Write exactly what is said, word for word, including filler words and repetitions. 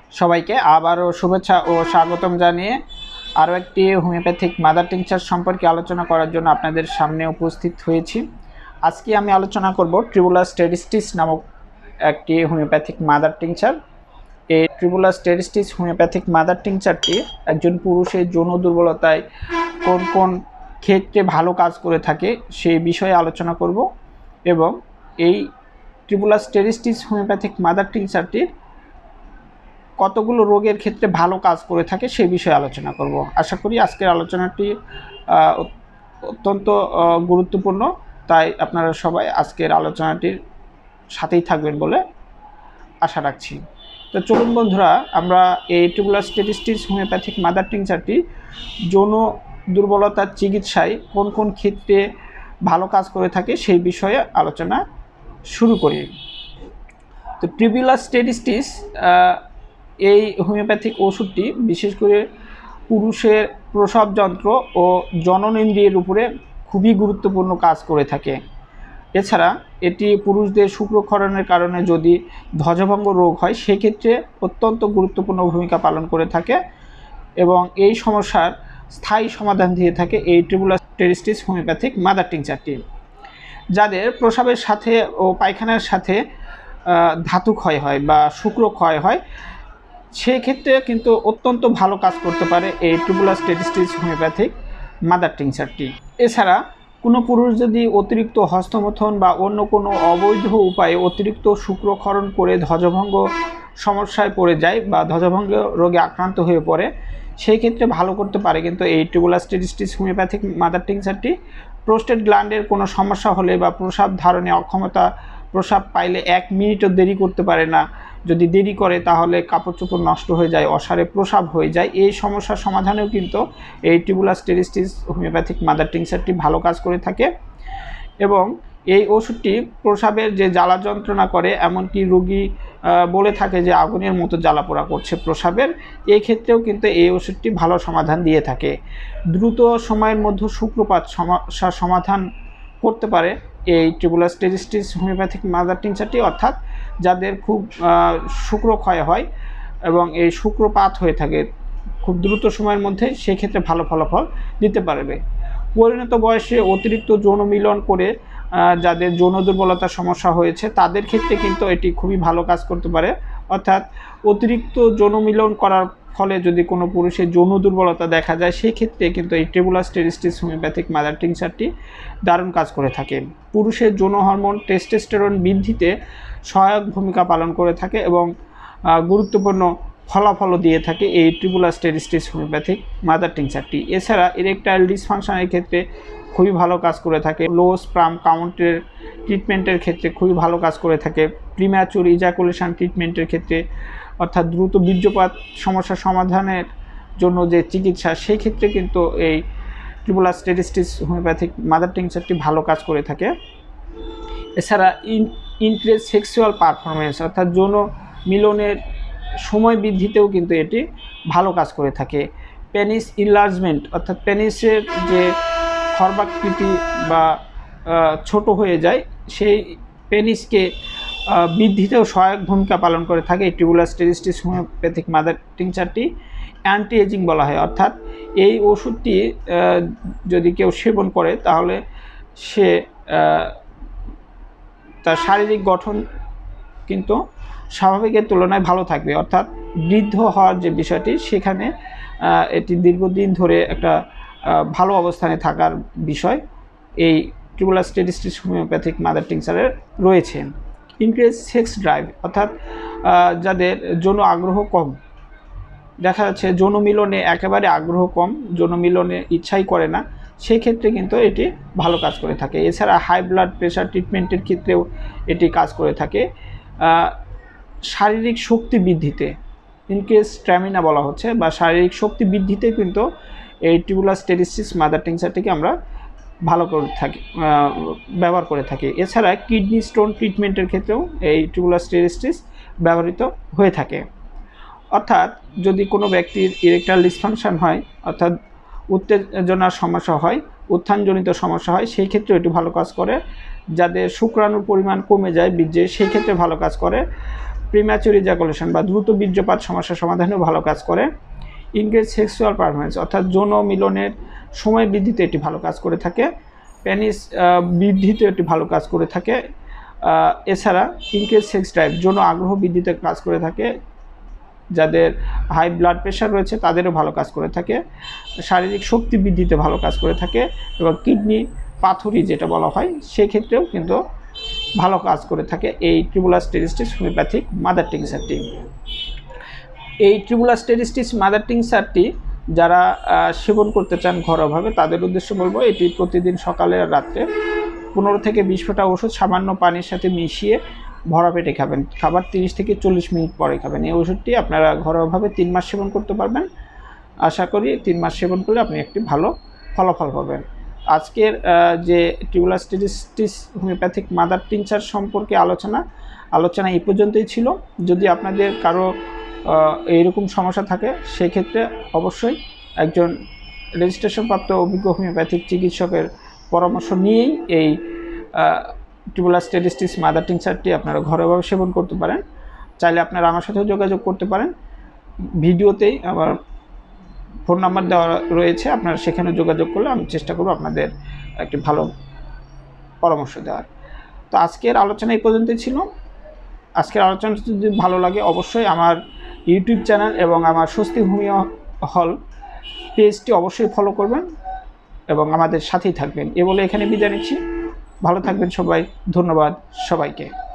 সবাইকে আবারও শুভেচ্ছা ও স্বাগতম জানিয়ে আরও একটি হোমিওপ্যাথিক মাদার টিংচার সম্পর্কে আলোচনা করার জন্য আপনাদের সামনে উপস্থিত হয়েছি। আজকে আমি আলোচনা করব ট্রিবুলাস টেরিস্টিস নামক একটি হোমিওপ্যাথিক মাদার টিংচার। এই ট্রিবুলাস টেরিস্টিস হোমিওপ্যাথিক মাদার টিংচারটি একজন পুরুষের যৌন দুর্বলতায় কোন কোন ক্ষেত্রে ভালো কাজ করে থাকে সেই বিষয়ে আলোচনা করব এবং এই ট্রিবুলাস টেরিস্টিস হোমিওপ্যাথিক মাদার টিংচারটির কতগুলো রোগের ক্ষেত্রে ভালো কাজ করে থাকে সেই বিষয়ে আলোচনা করব। আশা করি আজকের আলোচনাটি অত্যন্ত গুরুত্বপূর্ণ, তাই আপনারা সবাই আজকের আলোচনাটির সাথেই থাকবেন বলে আশা রাখছি। তো চলুন বন্ধুরা, আমরা এই ট্রিবুলাস টেরিস্টিস হোমিওপ্যাথিক মাদার টিংচারটি যৌন দুর্বলতার চিকিৎসায় কোন কোন ক্ষেত্রে ভালো কাজ করে থাকে সেই বিষয়ে আলোচনা শুরু করি। তো ট্রিবুলাস টেরিস্টিস এই হোমিওপ্যাথিক ওষুধটি বিশেষ করে পুরুষের প্রসব যন্ত্র ও জননেন্দ্রিয়ের উপরে খুবই গুরুত্বপূর্ণ কাজ করে থাকে। এছাড়া এটি পুরুষদের শুক্রক্ষরণের কারণে যদি ধ্বজভঙ্গ রোগ হয় সেক্ষেত্রে অত্যন্ত গুরুত্বপূর্ণ ভূমিকা পালন করে থাকে এবং এই সমস্যার স্থায়ী সমাধান দিয়ে থাকে এই ট্রিবুলাস টেরিস্টিস হোমিওপ্যাথিক মাদার টিংচারটি। যাদের প্রসবের সাথে ও পায়খানার সাথে ধাতু ক্ষয় হয় বা শুক্র ক্ষয় হয় সেক্ষেত্রে কিন্তু অত্যন্ত ভালো কাজ করতে পারে এই ট্রিবুলাস টেরিস্টিস হোমিওপ্যাথিক মাদার টিংচারটি। এছাড়া কোনো পুরুষ যদি অতিরিক্ত হস্তমথন বা অন্য কোনো অবৈধ উপায়ে অতিরিক্ত শুক্রক্ষরণ করে ধ্বজভঙ্গ সমস্যায় পড়ে যায় বা ধ্বজভঙ্গ রোগে আক্রান্ত হয়ে পড়ে সেই ক্ষেত্রে ভালো করতে পারে কিন্তু এই ট্রিবুলাস টেরিস্টিস হোমিওপ্যাথিক মাদার টিংচারটি। প্রোস্টেট গ্ল্যান্ডের কোনো সমস্যা হলে বা প্রস্রাব ধারণে অক্ষমতা, প্রস্রাব পাইলে এক মিনিটও দেরি করতে পারে না, যদি দেরি করে তাহলে কাপড় চোপড় নষ্ট হয়ে যায়, অসারে প্রস্রাব হয়ে যায়, এই সমস্যার সমাধানেও কিন্তু এই ট্রিবুলাস টেরিস্টিস হোমিওপ্যাথিক মাদার টিংচারটি ভালো কাজ করে থাকে। এবং এই ওষুধটি প্রস্রাবের যে জ্বালা যন্ত্রণা করে, এমনকি রোগী বলে থাকে যে আগুনের মতো জ্বালাপোড়া করছে প্রস্রাবের, এই ক্ষেত্রেও কিন্তু এই ওষুধটি ভালো সমাধান দিয়ে থাকে। দ্রুত সময়ের মধ্যে শুক্রপাত সমস্যার সমাধান করতে পারে এই ট্রিবুলাস টেরিস্টিস হোমিওপ্যাথিক মাদার টিংচারটি, অর্থাৎ যাদের খুব শুক্রক্ষয় হয় এবং এই শুক্রপাত হয়ে থাকে খুব দ্রুত সময়ের মধ্যে, সেক্ষেত্রে ভালো ফলাফল দিতে পারবে। পরিণত বয়সে অতিরিক্ত যৌন মিলন করে যাদের যৌন দুর্বলতার সমস্যা হয়েছে তাদের ক্ষেত্রে কিন্তু এটি খুবই ভালো কাজ করতে পারে। অর্থাৎ অতিরিক্ত যৌন মিলন করার ফলে যদি কোনো পুরুষের যৌন দুর্বলতা দেখা যায় সেই ক্ষেত্রে কিন্তু এই ট্রিবুলাস টেরিস্টিস হোমিওপ্যাথিক মাদার টিংচারটি দারুণ কাজ করে থাকে। পুরুষের যৌন হরমোন টেস্টোস্টেরন বৃদ্ধিতে সহায়ক ভূমিকা পালন করে থাকে এবং গুরুত্বপূর্ণ ফলাফলও দিয়ে থাকে এই ট্রিবুলাস টেরিস্টিস হোমিওপ্যাথিক মাদার টিংচারটি। এছাড়া ইরেকটাইল ডিসফাংশনের ক্ষেত্রে খুবই ভালো কাজ করে থাকে, লো স্পার্ম কাউন্টের ট্রিটমেন্টের ক্ষেত্রে খুবই ভালো কাজ করে থাকে, প্রিম্যাচুর ইজাকুলেশন ট্রিটমেন্টের ক্ষেত্রে অর্থাৎ দ্রুত বীর্যপাত সমস্যা সমাধানের জন্য যে চিকিৎসা সেই ক্ষেত্রে কিন্তু এই ট্রিবুলাস টেরিস্টিস হোমিওপ্যাথিক মাদার টিংচারটি ভালো কাজ করে থাকে। এছাড়া ইন ইনক্রিজ সেক্সুয়াল পারফরমেন্স অর্থাৎ যৌন মিলনের সময় বৃদ্ধিতেও কিন্তু এটি ভালো কাজ করে থাকে। পেনিস ইনলার্জমেন্ট অর্থাৎ পেনিসের যে খর্বাকৃতি বা ছোট হয়ে যায় সেই পেনিসকে বৃদ্ধিতেও সহায়ক ভূমিকা পালন করে থাকে এই ট্রিবুলাস টেরিস্টিস হোমিওপ্যাথিক মাদার টিংচারটি। অ্যান্টি এজিং বলা হয়, অর্থাৎ এই ওষুধটি যদি কেউ সেবন করে তাহলে সে তার শারীরিক গঠন কিন্তু স্বাভাবিকের তুলনায় ভালো থাকবে, অর্থাৎ বৃদ্ধ হওয়ার যে বিষয়টি সেখানে এটি দীর্ঘদিন ধরে একটা ভালো অবস্থানে থাকার বিষয় এই ট্রিবুলাস টেরিস্টিস হোমিওপ্যাথিক মাদার টিংচারের রয়েছে। ইনক্রিজ সেক্স ড্রাইভ অর্থাৎ যাদের যৌন আগ্রহ কম, দেখা যাচ্ছে যৌন মিলনে একেবারে আগ্রহ কম, যৌন মিলনে ইচ্ছাই করে না, সেই ক্ষেত্রে কিন্তু এটি ভালো কাজ করে থাকে। এছাড়া হাই ব্লাড প্রেশার ট্রিটমেন্টের ক্ষেত্রেও এটি কাজ করে থাকে। শারীরিক শক্তি বৃদ্ধিতে, ইনক্রিজ স্ট্যামিনা বলা হচ্ছে, বা শারীরিক শক্তি বৃদ্ধিতে কিন্তু এই ট্রিবুলাস টেরিস্টিস মাদার টিংচারটিকে আমরা ভালো করে থাকি ব্যবহার করে থাকি। এছাড়া কিডনি স্টোন ট্রিটমেন্টের ক্ষেত্রেও এই ট্রিবুলাস টেরিস্টিস ব্যবহৃত হয়ে থাকে। অর্থাৎ যদি কোনো ব্যক্তির ইরেকটাইল ডিসফাংশন হয় অর্থাৎ উত্তেজনার সমস্যা হয়, উত্থানজনিত সমস্যা হয়, সেই ক্ষেত্রে এটি ভালো কাজ করে। যাদের শুক্রাণুর পরিমাণ কমে যায় বীর্যে সেই ক্ষেত্রে ভালো কাজ করে। প্রিম্যাচুর ইজাকুলেশন বা দ্রুত বীর্যপাত সমস্যার সমাধানেও ভালো কাজ করে। ইনক্রিজ সেক্সুয়াল পারফরমেন্স অর্থাৎ যৌন মিলনের সময় বৃদ্ধিতে এটি ভালো কাজ করে থাকে। পেনিস বৃদ্ধিতে এটি ভালো কাজ করে থাকে। এছাড়া ইনক্রিজ সেক্স ড্রাইভ যৌন আগ্রহ বৃদ্ধিতে কাজ করে থাকে। যাদের হাই ব্লাড প্রেশার রয়েছে তাদেরও ভালো কাজ করে থাকে। শারীরিক শক্তি বৃদ্ধিতে ভালো কাজ করে থাকে এবং কিডনি পাথরি যেটা বলা হয় সেই ক্ষেত্রেও কিন্তু ভালো কাজ করে থাকে এই ট্রিবুলাস টেরিস্টিস হোমিওপ্যাথিক মাদার টিংচারটি। এই ট্রিবুলাস টেরিস্টিস মাদার টিংচারটি যারা সেবন করতে চান ঘরোয়াভাবে তাদের উদ্দেশ্যে বলবো এটি প্রতিদিন সকালে আর রাত্রে পনেরো থেকে বিশ ফোঁটা ওষুধ সামান্য পানির সাথে মিশিয়ে ভরা পেটে খাবেন। খাবার তিরিশ থেকে চল্লিশ মিনিট পরে খাবেন। এই ওষুধটি আপনারা ঘরোয়াভাবে তিন মাস সেবন করতে পারবেন। আশা করি তিন মাস সেবন করলে আপনি একটি ভালো ফলাফল পাবেন। আজকের যে tribulus terrestris homeopathic mother tincture সম্পর্কে আলোচনা আলোচনা এই পর্যন্তই ছিল। যদি আপনাদের কারো এইরকম সমস্যা থাকে সেক্ষেত্রে অবশ্যই একজন রেজিস্ট্রেশনপ্রাপ্ত অভিজ্ঞ হোমিওপ্যাথিক চিকিৎসকের পরামর্শ নিয়েই এই ট্রিবুলাস টেরিস্টিস মাদার টিংচারটি আপনারা ঘরোয়াভাবে সেবন করতে পারেন। চাইলে আপনারা আমার সাথেও যোগাযোগ করতে পারেন। ভিডিওতেই আমার ফোন নাম্বার দেওয়া রয়েছে, আপনারা সেখানে যোগাযোগ করলে আমি চেষ্টা করব আপনাদের একটি ভালো পরামর্শ দেওয়ার। তো আজকের আলোচনা এই পর্যন্তই ছিল। আজকের আলোচনাটি যদি ভালো লাগে অবশ্যই আমার ইউটিউব চ্যানেল এবং আমার স্বস্তি হোমিও হল পেজটি অবশ্যই ফলো করবেন এবং আমাদের সাথেই থাকবেন। এ বলে এখানে বিদায় নিচ্ছি। ভালো থাকবেন সবাই। ধন্যবাদ সবাইকে।